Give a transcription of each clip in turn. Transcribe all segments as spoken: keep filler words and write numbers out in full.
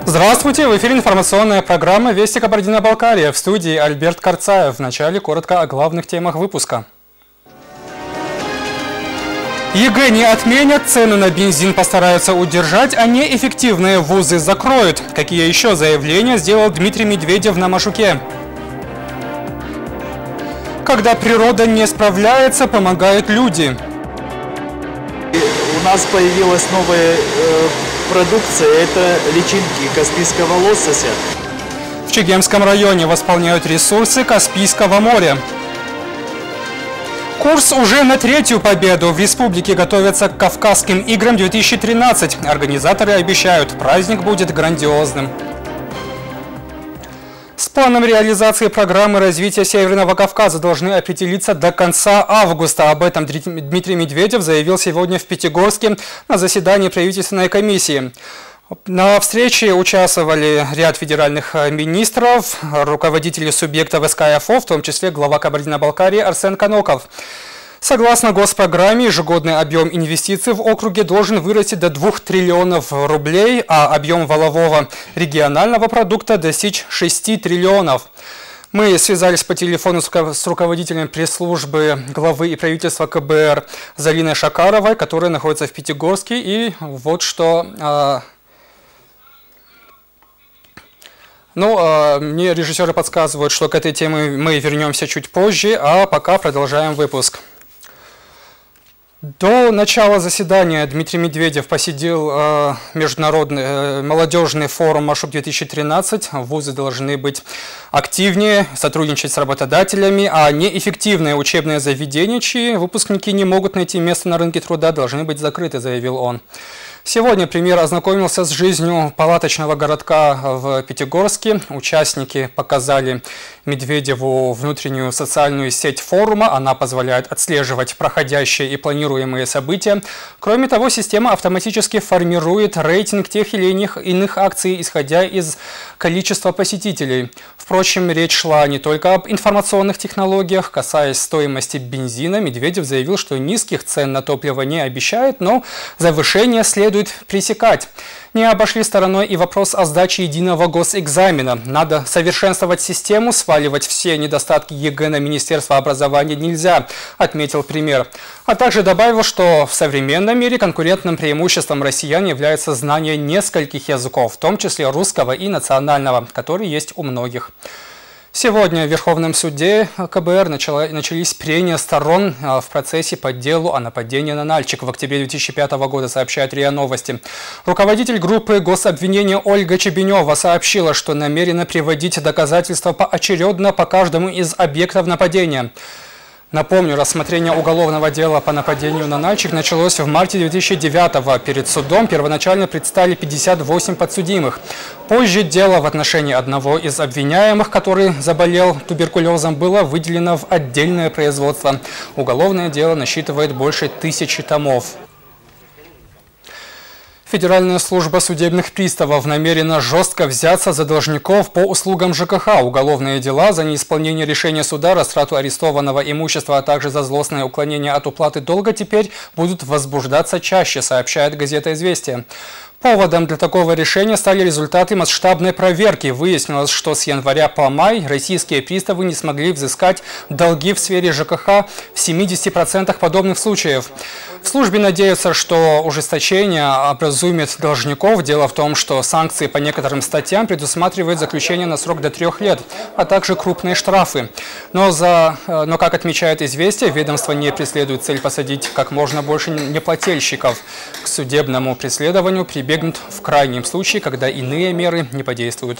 Здравствуйте! В эфире информационная программа «Вести Кабардино-Балкария». В студии Альберт Карцаев. Вначале коротко о главных темах выпуска. ЕГЭ не отменят, цены на бензин постараются удержать, а неэффективные вузы закроют. Какие еще заявления сделал Дмитрий Медведев на Машуке? Когда природа не справляется, помогают люди. У нас появилась новая э, продукция, это личинки каспийского лосося. В Чегемском районе восполняют ресурсы Каспийского моря. Курс уже на третью победу. В республике готовятся к Кавказским играм две тысячи тринадцать. Организаторы обещают, праздник будет грандиозным. С планом реализации программы развития Северного Кавказа должны определиться до конца августа. Об этом Дмитрий Медведев заявил сегодня в Пятигорске на заседании правительственной комиссии. На встрече участвовали ряд федеральных министров, руководители субъектов эс ка эф о, в том числе глава Кабардино-Балкарии Арсен Каноков. Согласно госпрограмме, ежегодный объем инвестиций в округе должен вырасти до двух триллионов рублей, а объем валового регионального продукта достичь шести триллионов. Мы связались по телефону с руководителем пресс-службы главы и правительства ка бэ эр Залиной Шакаровой, которая находится в Пятигорске, и вот что... Ну, мне режиссеры подсказывают, что к этой теме мы вернемся чуть позже, а пока продолжаем выпуск. До начала заседания Дмитрий Медведев посетил э, международный э, молодежный форум «Машук две тысячи тринадцать». Вузы должны быть активнее, сотрудничать с работодателями, а неэффективные учебные заведения, чьи выпускники не могут найти место на рынке труда, должны быть закрыты, заявил он. Сегодня премьер ознакомился с жизнью палаточного городка в Пятигорске. Участники показали Медведеву внутреннюю социальную сеть форума. Она позволяет отслеживать проходящие и планируемые события. Кроме того, система автоматически формирует рейтинг тех или иных, иных акций, исходя из количества посетителей. Впрочем, речь шла не только об информационных технологиях. Касаясь стоимости бензина, Медведев заявил, что низких цен на топливо не обещает, но завышение следует пресекать. Не обошли стороной и вопрос о сдаче единого госэкзамена. Надо совершенствовать систему, сваливать все недостатки ЕГЭ на Министерство образования нельзя, отметил премьер. А также добавил, что в современном мире конкурентным преимуществом россиян является знание нескольких языков, в том числе русского и национального, который есть у многих. Сегодня в Верховном суде ка бэ эр начала, начались прения сторон в процессе по делу о нападении на Нальчик в октябре две тысячи пятого года, сообщает РИА Новости. Руководитель группы гособвинения Ольга Чебенева сообщила, что намерена приводить доказательства поочередно по каждому из объектов нападения. Напомню, рассмотрение уголовного дела по нападению на Нальчик началось в марте две тысячи девятого. Перед судом первоначально предстали пятьдесят восемь подсудимых. Позже дело в отношении одного из обвиняемых, который заболел туберкулезом, было выделено в отдельное производство. Уголовное дело насчитывает больше тысячи томов. Федеральная служба судебных приставов намерена жестко взяться за должников по услугам жэ ка ха. Уголовные дела за неисполнение решения суда, растрату арестованного имущества, а также за злостное уклонение от уплаты долга теперь будут возбуждаться чаще, сообщает газета «Известия». Поводом для такого решения стали результаты масштабной проверки. Выяснилось, что с января по май российские приставы не смогли взыскать долги в сфере жэ ка ха в семидесяти процентах подобных случаев. В службе надеются, что ужесточение образумит должников. Дело в том, что санкции по некоторым статьям предусматривают заключение на срок до трех лет, а также крупные штрафы. Но, за, но как отмечает «Известия», ведомство не преследует цель посадить как можно больше неплательщиков. К судебному преследованию прибегнут в крайнем случае, когда иные меры не подействуют.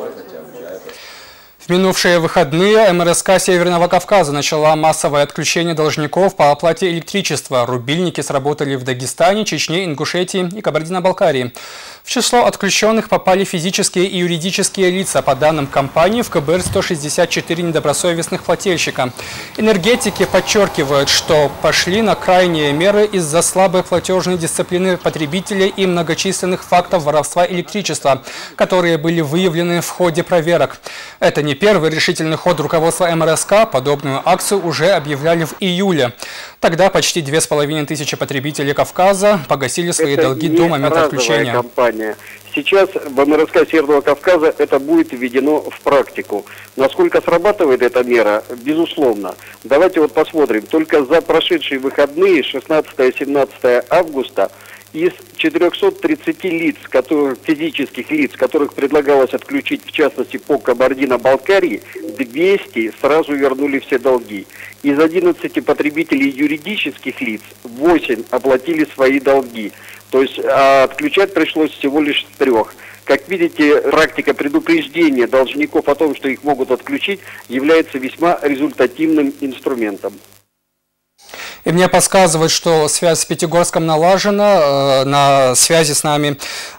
В минувшие выходные эм эр эс ка Северного Кавказа начала массовое отключение должников по оплате электричества. Рубильники сработали в Дагестане, Чечне, Ингушетии и Кабардино-Балкарии. В число отключенных попали физические и юридические лица. По данным компании, в ка бэ эр сто шестьдесят четыре недобросовестных плательщика. Энергетики подчеркивают, что пошли на крайние меры из-за слабой платежной дисциплины потребителей и многочисленных фактов воровства электричества, которые были выявлены в ходе проверок. Это не первый решительный ход руководства эм эр эс ка, подобную акцию уже объявляли в июле. Тогда почти две с половиной тысячи потребителей Кавказа погасили свои это долги до момента отключения. Компания. Сейчас в эм эр эс ка Северного Кавказа это будет введено в практику. Насколько срабатывает эта мера? Безусловно. Давайте вот посмотрим. Только за прошедшие выходные, шестнадцатое-семнадцатое августа, из четырёхсот тридцати лиц, которых, физических лиц, которых предлагалось отключить, в частности по Кабардино-Балкарии, двести сразу вернули все долги. Из одиннадцати потребителей юридических лиц восемь оплатили свои долги. То есть а отключать пришлось всего лишь трех. Как видите, практика предупреждения должников о том, что их могут отключить, является весьма результативным инструментом. И мне подсказывают, что связь с Пятигорском налажена. На связи с нами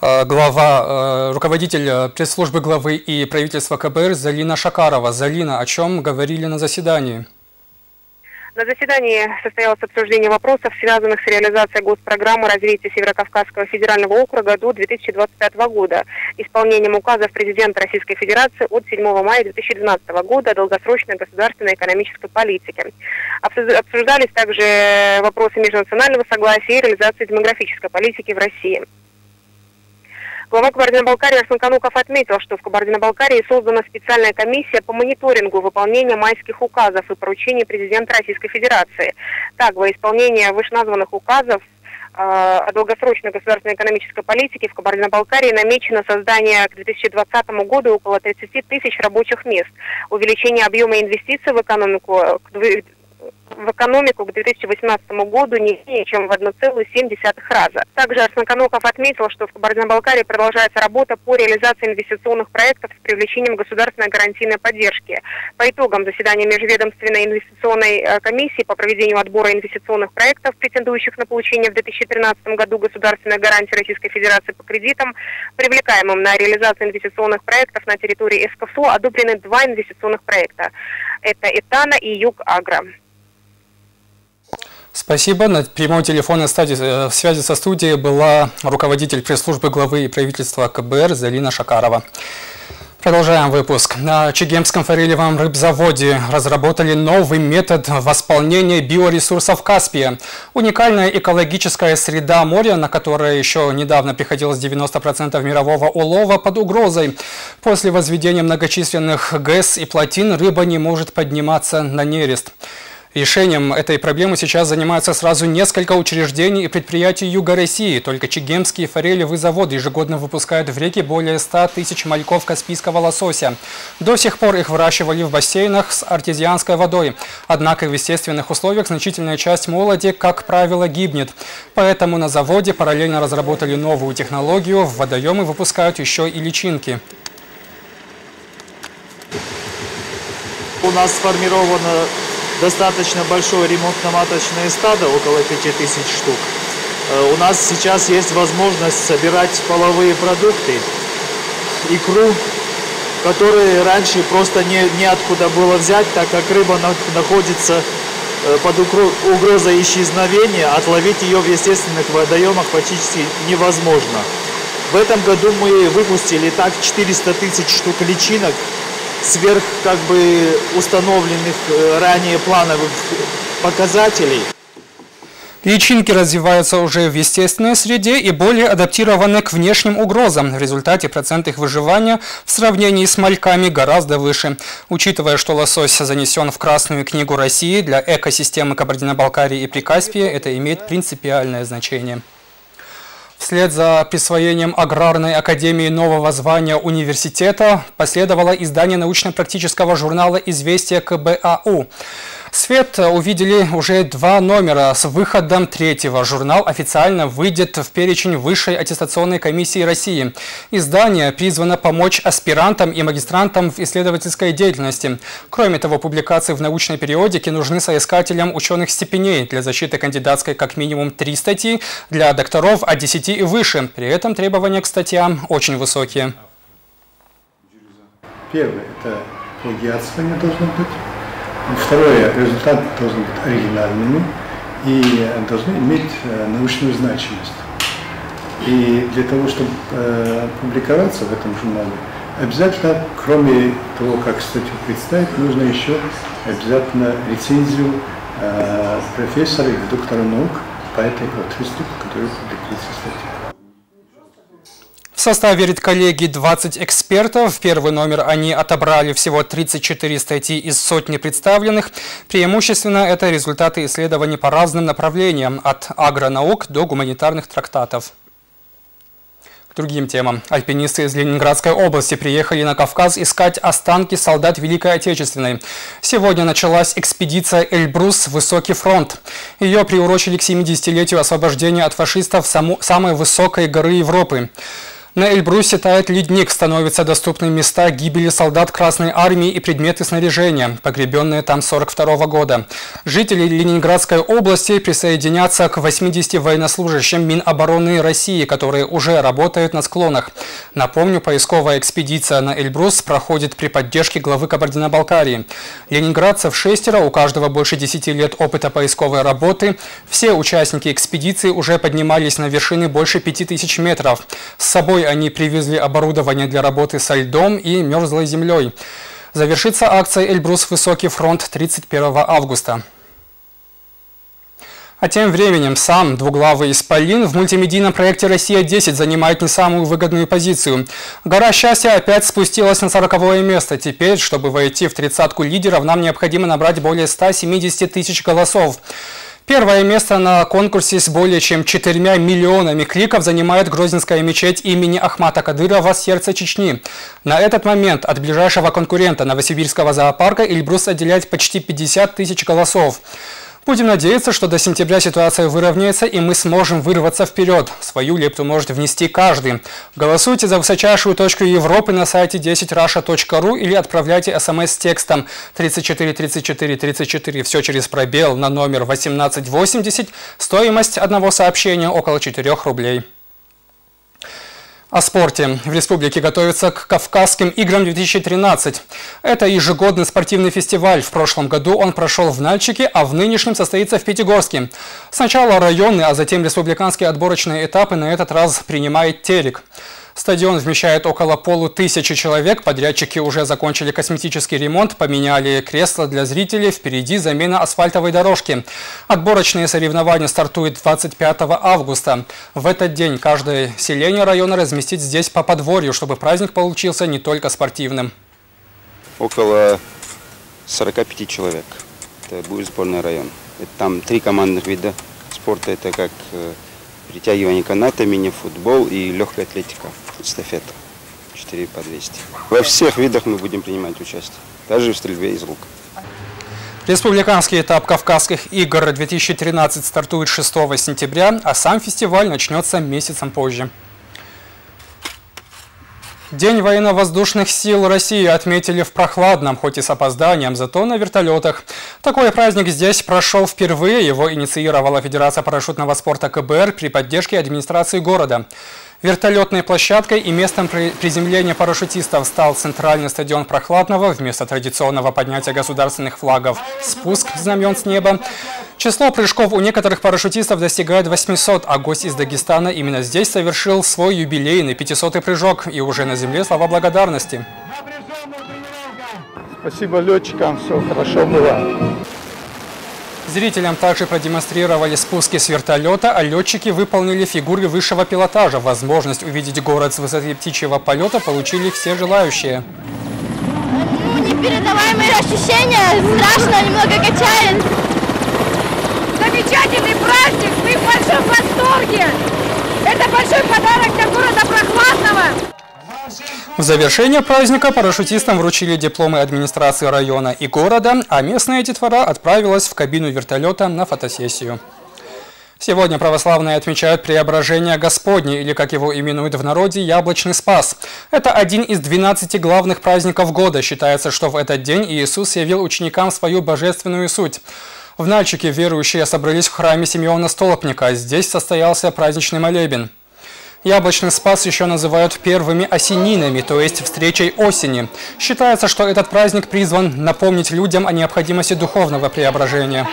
глава, руководитель пресс-службы главы и правительства ка бэ эр Залина Шакарова. Залина, о чем говорили на заседании? На заседании состоялось обсуждение вопросов, связанных с реализацией госпрограммы развития Северокавказского федерального округа до две тысячи двадцать пятого года, исполнением указов президента Российской Федерации от седьмого мая две тысячи двенадцатого года о долгосрочной государственной экономической политике. Обсуждались также вопросы межнационального согласия и реализации демографической политики в России. Глава Кабардино-Балкарии Арслан Кануков отметил, что в Кабардино-Балкарии создана специальная комиссия по мониторингу выполнения майских указов и поручений президента Российской Федерации. Так, во исполнение вышеназванных указов э, о долгосрочной государственной экономической политике в Кабардино-Балкарии намечено создание к две тысячи двадцатому году около тридцати тысяч рабочих мест, увеличение объема инвестиций в экономику к в экономику к две тысячи восемнадцатому году не менее чем в одна целая семь десятых раза. Также Арслан Кануков отметил, что в Кабардино-Балкарии продолжается работа по реализации инвестиционных проектов с привлечением государственной гарантийной поддержки. По итогам заседания Межведомственной инвестиционной комиссии по проведению отбора инвестиционных проектов, претендующих на получение в две тысячи тринадцатом году государственной гарантии Российской Федерации по кредитам, привлекаемым на реализацию инвестиционных проектов на территории эс ка эф о, одобрены два инвестиционных проекта. Это Этана и Юг-Агро. Спасибо. На прямой телефонной связи со студией была руководитель пресс-службы главы и правительства ка бэ эр Залина Шакарова. Продолжаем выпуск. На Чегемском форелевом рыбзаводе разработали новый метод восполнения биоресурсов Каспия. Уникальная экологическая среда моря, на которое еще недавно приходилось девяносто процентов мирового улова, под угрозой. После возведения многочисленных ГЭС и плотин рыба не может подниматься на нерест. Решением этой проблемы сейчас занимаются сразу несколько учреждений и предприятий Юга России. Только Чегемские форелевые заводы ежегодно выпускают в реки более ста тысяч мальков каспийского лосося. До сих пор их выращивали в бассейнах с артезианской водой. Однако в естественных условиях значительная часть молоди, как правило, гибнет. Поэтому на заводе параллельно разработали новую технологию. В водоемы выпускают еще и личинки. У нас сформировано достаточно большое ремонтно-маточное стадо, около пяти тысяч штук. У нас сейчас есть возможность собирать половые продукты, икру, которые раньше просто не, неоткуда было взять, так как рыба находится под угрозой исчезновения, отловить ее в естественных водоемах почти невозможно. В этом году мы выпустили так четыреста тысяч штук личинок, сверх как бы установленных ранее плановых показателей. Личинки развиваются уже в естественной среде и более адаптированы к внешним угрозам. В результате процент их выживания в сравнении с мальками гораздо выше. Учитывая, что лосось занесен в Красную книгу России, для экосистемы Кабардино-Балкарии и Прикаспия это имеет принципиальное значение. Вслед за присвоением Аграрной академии нового звания университета последовало издание научно-практического журнала «Известия ка бэ а у». Свет увидели уже два номера. С выходом третьего журнал официально выйдет в перечень Высшей аттестационной комиссии России. Издание призвано помочь аспирантам и магистрантам в исследовательской деятельности. Кроме того, публикации в научной периодике нужны соискателям ученых степеней. Для защиты кандидатской как минимум три статьи, для докторов от десяти и выше. При этом требования к статьям очень высокие. Первое – это плагиатство не должно быть. Второе, результаты должны быть оригинальными и должны иметь научную значимость. И для того, чтобы э, публиковаться в этом журнале, Обязательно, кроме того, как статью представить, нужно еще обязательно рецензию э, профессора или доктора наук по этой отрасли, который публикуется статья. В составе редколлегии двадцать экспертов. В первый номер они отобрали всего тридцать четыре статьи из сотни представленных. Преимущественно это результаты исследований по разным направлениям, от агронаук до гуманитарных трактатов. К другим темам. Альпинисты из Ленинградской области приехали на Кавказ искать останки солдат Великой Отечественной. Сегодня началась экспедиция «Эльбрус. Высокий фронт». Ее приурочили к семидесятилетию освобождения от фашистов саму, самой высокой горы Европы. На Эльбрусе тает ледник, становятся доступны места гибели солдат Красной Армии и предметы снаряжения, погребенные там сорок второго года. Жители Ленинградской области присоединятся к восьмидесяти военнослужащим Минобороны России, которые уже работают на склонах. Напомню, поисковая экспедиция на Эльбрус проходит при поддержке главы Кабардино-Балкарии. Ленинградцев шестеро, у каждого больше десяти лет опыта поисковой работы. Все участники экспедиции уже поднимались на вершины больше пяти тысяч метров. С собой они привезли оборудование для работы со льдом и мерзлой землей. Завершится акция «Эльбрус. Высокий фронт» тридцать первого августа. А тем временем сам двуглавый исполин в мультимедийном проекте «Россия-десять» занимает не самую выгодную позицию. Гора счастья опять спустилась на сороковое место. Теперь, чтобы войти в тридцатку лидеров, нам необходимо набрать более ста семидесяти тысяч голосов. Первое место на конкурсе с более чем четырьмя миллионами кликов занимает Грозненская мечеть имени Ахмата Кадырова «Сердце Чечни». На этот момент от ближайшего конкурента Новосибирского зоопарка Эльбрус отделяет почти пятьдесят тысяч голосов. Будем надеяться, что до сентября ситуация выровняется и мы сможем вырваться вперед. Свою лепту может внести каждый. Голосуйте за высочайшую точку Европы на сайте десять раша точка ру или отправляйте смс с текстом тридцать четыре тридцать четыре тридцать четыре, все через пробел на номер восемнадцать восемьдесят. Стоимость одного сообщения около четырёх рублей. О спорте. В республике готовятся к Кавказским играм две тысячи тринадцать. Это ежегодный спортивный фестиваль. В прошлом году он прошел в Нальчике, а в нынешнем состоится в Пятигорске. Сначала районные, а затем республиканские отборочные этапы на этот раз принимает Терек. Стадион вмещает около полутысячи человек. Подрядчики уже закончили косметический ремонт, поменяли кресла для зрителей. Впереди замена асфальтовой дорожки. Отборочные соревнования стартуют двадцать пятого августа. В этот день каждое селение района разместит здесь по подворью, чтобы праздник получился не только спортивным. Около сорока пяти человек. Это будет сборный район. Там три командных вида спорта. Это как притягивание каната, мини-футбол и легкая атлетика. Эстафета. четыре по двести. Во всех видах мы будем принимать участие. Даже в стрельбе из лука. Республиканский этап Кавказских игр две тысячи тринадцать стартует шестого сентября, а сам фестиваль начнется месяцем позже. День военно-воздушных сил России отметили в прохладном, хоть и с опозданием, зато на вертолетах. Такой праздник здесь прошел впервые. Его инициировала Федерация парашютного спорта ка бэ эр при поддержке администрации города. Вертолетной площадкой и местом приземления парашютистов стал центральный стадион Прохладного. Вместо традиционного поднятия государственных флагов – спуск знамен с неба. Число прыжков у некоторых парашютистов достигает восьмисот, а гость из Дагестана именно здесь совершил свой юбилейный пятисотый прыжок. И уже на земле слова благодарности. Спасибо летчикам, все хорошо было. Зрителям также продемонстрировали спуски с вертолета, а летчики выполнили фигуры высшего пилотажа. Возможность увидеть город с высоты птичьего полета получили все желающие. Ну, непередаваемые ощущения, страшно, немного качает. Замечательный праздник, мы в большом восторге. Это большой подарок для города Прохладного. В завершение праздника парашютистам вручили дипломы администрации района и города, а местная детвора отправилась в кабину вертолета на фотосессию. Сегодня православные отмечают Преображение Господне, или, как его именуют в народе, Яблочный Спас. Это один из двенадцати главных праздников года. Считается, что в этот день Иисус явил ученикам свою божественную суть. В Нальчике верующие собрались в храме Симеона Столпника. Здесь состоялся праздничный молебен. Яблочный Спас еще называют первыми осенинами, то есть встречей осени. Считается, что этот праздник призван напомнить людям о необходимости духовного преображения.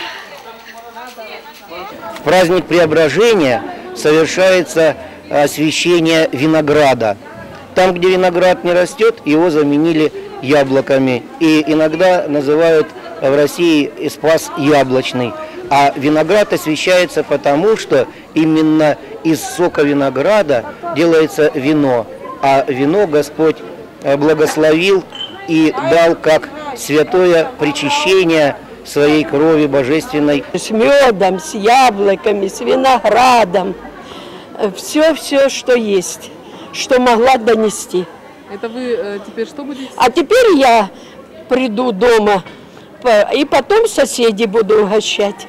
В праздник преображения совершается освящение винограда. Там, где виноград не растет, его заменили яблоками. И иногда называют в России спас яблочный. А виноград освещается потому, что именно из сока винограда делается вино. А вино Господь благословил и дал как святое причащение своей крови божественной. С медом, с яблоками, с виноградом. Все-все, что есть, что могла донести. Это вы э, теперь что будете? А теперь я приду дома, и потом соседей буду угощать.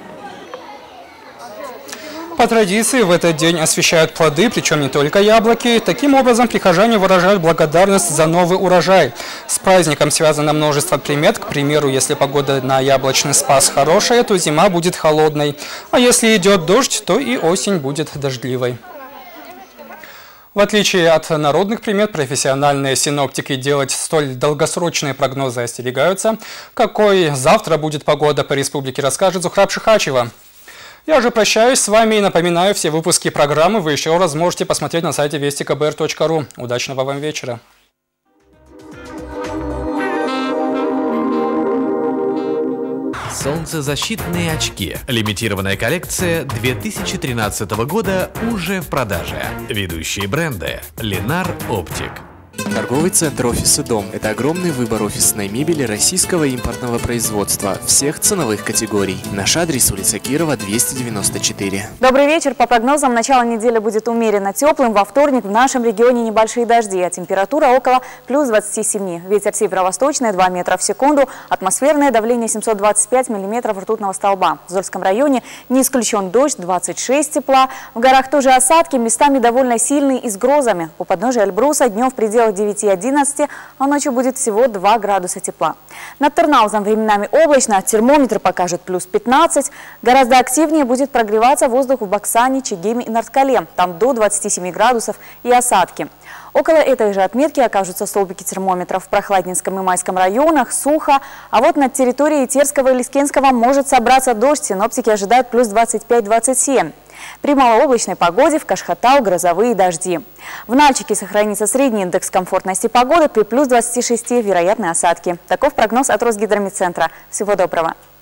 По традиции в этот день освещают плоды, причем не только яблоки. Таким образом, прихожане выражают благодарность за новый урожай. С праздником связано множество примет. К примеру, если погода на яблочный спас хорошая, то зима будет холодной. А если идет дождь, то и осень будет дождливой. В отличие от народных примет, профессиональные синоптики делать столь долгосрочные прогнозы остерегаются. Какой завтра будет погода по республике, расскажет Зухраб Шихачева. Я же прощаюсь с вами и напоминаю, все выпуски программы вы еще раз можете посмотреть на сайте вести ка бэ эр точка ру. Удачного вам вечера! Солнцезащитные очки. Лимитированная коллекция две тысячи тринадцатого года уже в продаже. Ведущие бренды: Ленар Оптик. Торговый центр «Офис и дом» – это огромный выбор офисной мебели российского импортного производства всех ценовых категорий. Наш адрес – улица Кирова, двести девяносто четыре. Добрый вечер. По прогнозам, начало недели будет умеренно теплым. Во вторник в нашем регионе небольшие дожди, а температура около плюс двадцати семи. Ветер северо-восточный два метра в секунду. Атмосферное давление семьсот двадцать пять миллиметров ртутного столба. В Зольском районе не исключен дождь, двадцать шесть тепла. В горах тоже осадки, местами довольно сильные и с грозами. У подножия Эльбруса днем в пределах девяти-одиннадцати, а ночью будет всего два градуса тепла. Над Тырнаузом временами облачно, термометр покажет плюс пятнадцать. Гораздо активнее будет прогреваться воздух в Баксане, Чегеме и Нарткале. Там до двадцати семи градусов и осадки. Около этой же отметки окажутся столбики термометров в Прохладнинском и Майском районах, сухо. А вот над территорией Терского и Лискенского может собраться дождь. Синоптики ожидают плюс двадцать пять — двадцать семь. При малооблачной погоде в Кашхатау грозовые дожди. В Нальчике сохранится средний индекс комфортности погоды, при плюс двадцати шести вероятны осадки. Таков прогноз от Росгидромедцентра. Всего доброго.